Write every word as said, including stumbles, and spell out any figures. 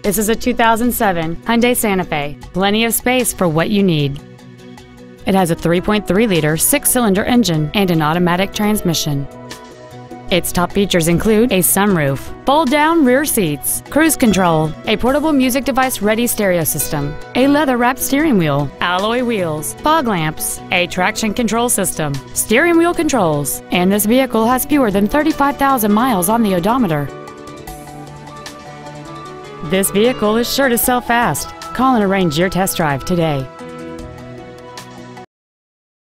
This is a two thousand seven Hyundai Santa Fe. Plenty of space for what you need. It has a three point three liter six-cylinder engine and an automatic transmission. Its top features include a sunroof, fold-down rear seats, cruise control, a portable music device-ready stereo system, a leather-wrapped steering wheel, alloy wheels, fog lamps, a traction control system, steering wheel controls, and this vehicle has fewer than thirty-five thousand miles on the odometer. This vehicle is sure to sell fast. Call and arrange your test drive today.